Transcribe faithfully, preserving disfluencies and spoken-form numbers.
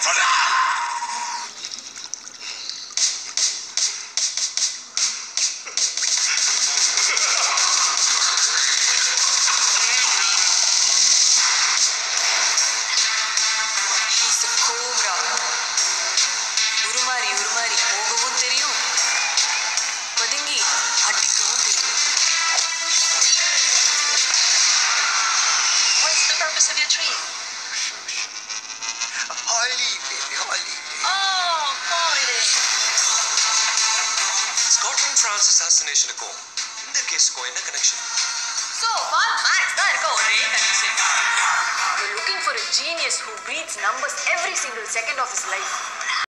உருமாறி உருமாறி போகவும் தெரியும், பதுங்கி அடிக்கவும் தெரியும். What's the purpose of your tree? Holly, baby, Holly. Oh, holiday. Scotland France assassination ko. இந்த கேஸ்க்கு என்ன கனெக்ஷன்? So far maths தான் இருக்க ஒரே connection. We're looking for a genius who breathes numbers every single second of his life.